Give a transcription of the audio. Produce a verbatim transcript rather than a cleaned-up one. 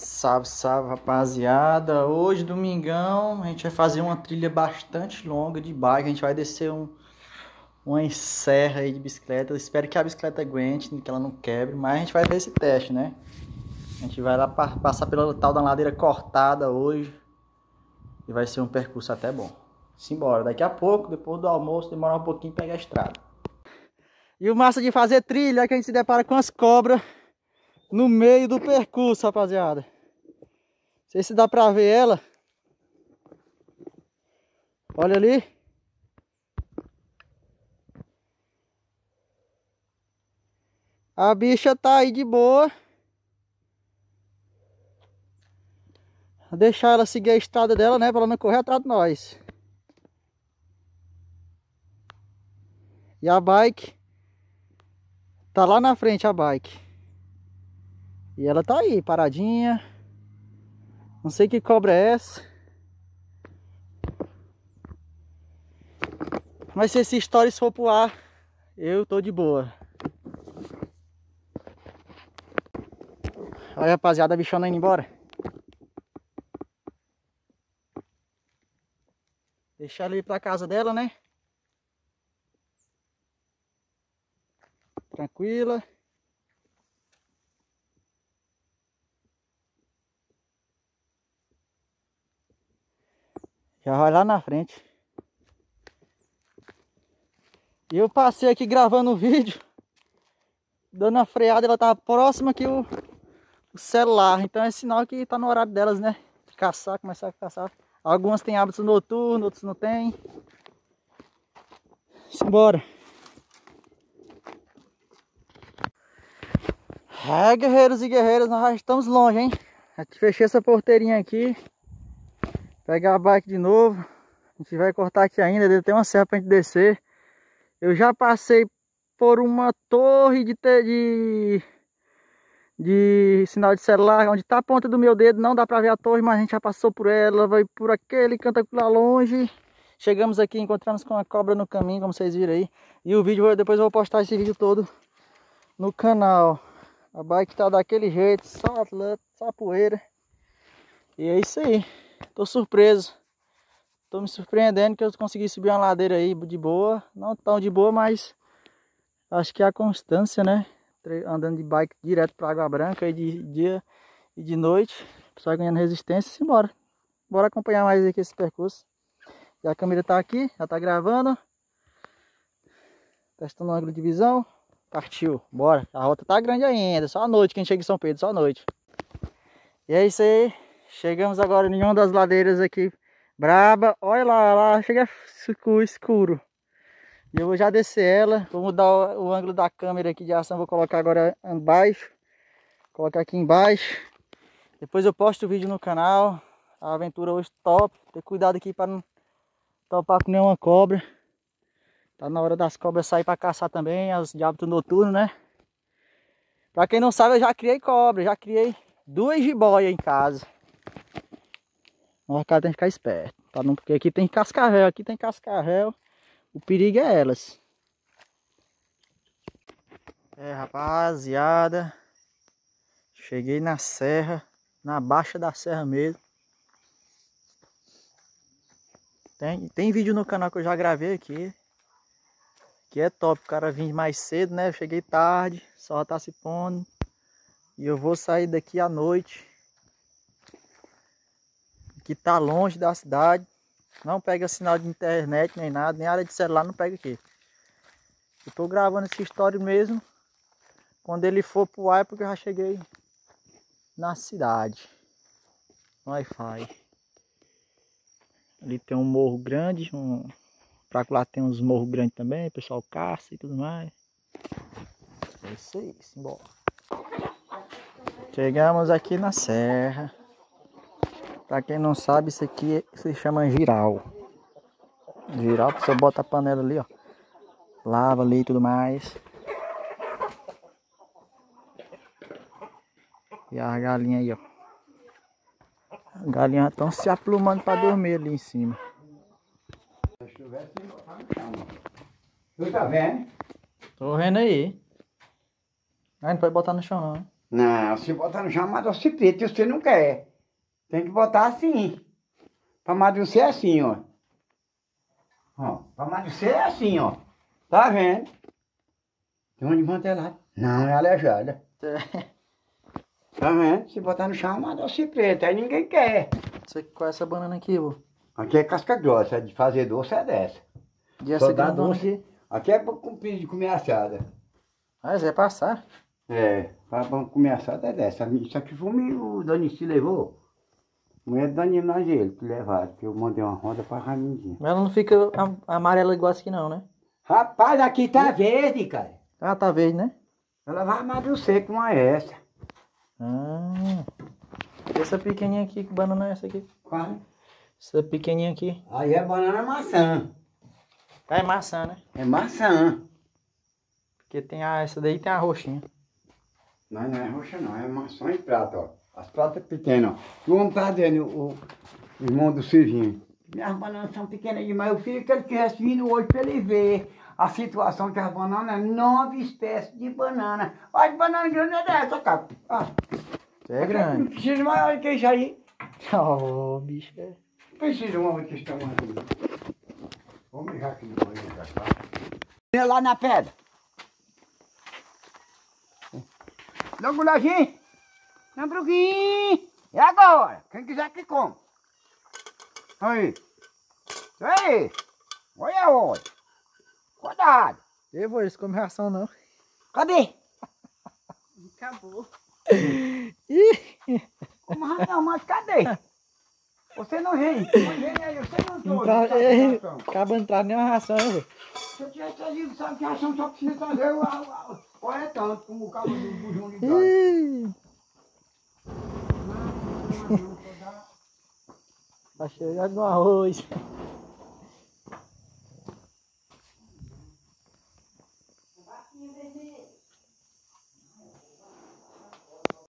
Salve, salve, rapaziada. Hoje, domingão, a gente vai fazer uma trilha bastante longa de bike. A gente vai descer um, uma serra aí de bicicleta. Eu espero que a bicicleta aguente, que ela não quebre, mas a gente vai ver esse teste, né? A gente vai lá pa passar pela tal da ladeira cortada hoje. E vai ser um percurso até bom. Simbora, daqui a pouco, depois do almoço, demorar um pouquinho pra pegar a estrada. E o massa de fazer trilha é que a gente se depara com as cobras no meio do percurso, rapaziada. Não sei se dá pra ver ela. Olha ali. A bicha tá aí de boa. Vou deixar ela seguir a estrada dela, né? Pra ela não correr atrás de nós. E a bike tá lá na frente, a bike. E ela tá aí, paradinha. Não sei que cobra é essa. Mas se esse stories for pro ar, eu tô de boa. Olha, rapaziada, a bichona indo embora. Deixar ela ir pra casa dela, né? Tranquila. Já vai lá na frente. E eu passei aqui gravando o vídeo, dando a freada, ela tava próxima aqui o, o celular. Então é sinal que tá no horário delas, né? De caçar, começar a caçar. Algumas têm hábitos noturnos, outros não têm. Simbora. É, guerreiros e guerreiras, nós já estamos longe, hein? Já fechei essa porteirinha aqui. Pegar a bike de novo. A gente vai cortar aqui ainda, deve ter uma serra pra gente descer. Eu já passei por uma torre de, de, de sinal de celular, onde tá a ponta do meu dedo, não dá pra ver a torre, mas a gente já passou por ela, vai por aquele canto lá longe. Chegamos aqui, encontramos com uma cobra no caminho, como vocês viram aí. E o vídeo, depois eu vou postar esse vídeo todo no canal. A bike tá daquele jeito, só atleta, só poeira. E é isso aí, tô surpreso. Tô me surpreendendo que eu consegui subir uma ladeira aí de boa. Não tão de boa, mas acho que é a constância, né? Andando de bike direto para Água Branca aí de dia e de noite. Só ganhando resistência e simbora. Bora acompanhar mais aqui esse percurso. E a câmera tá aqui, já tá gravando. Testando o ângulo de visão. Partiu, bora. A rota tá grande ainda, só à noite que a gente chega em São Pedro, só à noite. E é isso aí. Chegamos agora em uma das ladeiras aqui. Braba, olha lá, lá chega escuro. E eu vou já descer ela. Vou mudar o, o ângulo da câmera aqui de ação. Vou colocar agora embaixo. Colocar aqui embaixo. Depois eu posto o vídeo no canal. A aventura hoje top. Ter cuidado aqui para não topar com nenhuma cobra. Tá na hora das cobras sair para caçar também. As de hábito noturno, né? Pra quem não sabe, eu já criei cobra. Já criei duas jiboias em casa. O cara tem que ficar esperto, tá? Não, porque aqui tem cascavel, aqui tem cascavel. O perigo é elas. É, rapaziada. Cheguei na serra, na baixa da serra mesmo. Tem, tem vídeo no canal que eu já gravei aqui. Que é top, o cara vir mais cedo, né? Eu cheguei tarde, só tá se pondo. E eu vou sair daqui à noite. Que tá longe da cidade, não pega sinal de internet nem nada, nem área de celular não pega aqui. Eu tô gravando essa história mesmo, quando ele for pro ar é porque eu já cheguei na cidade. Wi-Fi. Ali tem um morro grande, um... pra lá tem uns morros grandes também, o pessoal caça e tudo mais. É isso aí, simbora. Chegamos aqui na serra. Pra quem não sabe, isso aqui se chama giral. Giral, a pessoa bota a panela ali, ó. Lava ali e tudo mais. E a galinha aí, ó. As galinhas estão se aplumando pra dormir ali em cima. Tu tá vendo? Tô vendo aí. Ah, não pode botar no chão não. Não, se botar no chão, amadurecer preto, você não quer. Tem que botar assim. Pra amadurecer é assim, ó. Ó, pra amadurecer é assim, ó. Tá vendo? Tem uma de mantelada. Não, é aleijada. Tá vendo? Se botar no chão, amadurecer preto. Aí ninguém quer. Você qual é essa banana aqui, vô? Aqui é casca grossa, de fazer doce é dessa. E essa Só dá grandona doce. aqui? Aqui é pra cumprir de comer assada. Ah, você vai passar? É, pra comer assada é dessa. Isso aqui foi o Danici levou. Mulher do Danilo nós ele que levaram, que eu mandei uma roda pra Ramindinho. Mas ela não fica am- amarela igual essa aqui não, né? Rapaz, aqui tá verde, cara. Ah, tá verde, né? Ela vai amadurecer com uma essa. Ah. E essa pequenininha aqui, que banana é essa aqui? Qual? Essa pequenininha aqui. Aí é banana maçã. Ah, é maçã, né? É maçã. Porque tem a, essa daí tem a roxinha. Não, não é roxa não, é maçã e prata, ó. As pratas pequenas, ó. O homem tá dizendo, o, o irmão do Silvinho. Minhas bananas são pequenas demais. Eu queria que ele tivesse vindo hoje para ele ver a situação que as bananas, nove espécies de banana. Olha, de banana grande é dessa, cara. Ah, É grande. não precisa maior que isso aí. Oh, bicho. é- Não precisa uma que está mais aqui. Vamos ligar aqui no banheiro, tá? Vem lá na pedra. Logo, Lojinho. Não, Bruguinho. E agora? Quem quiser que come. Aí. Isso aí. Olha olha. Cuidado. Eu vou, eles comem ração não. Cadê? Acabou. Como não, mas cadê? Você não vem. Não vem aí, você não trouxe. Entra... sabe, é, ração. Acaba entrando nenhuma ração, eu vou. Se eu tivesse trazido, sabe que a ração só precisa trazer o... Olha tanto como o cabo do bujão de gás. Ih, tá cheio no arroz. Vaquinha vermelha.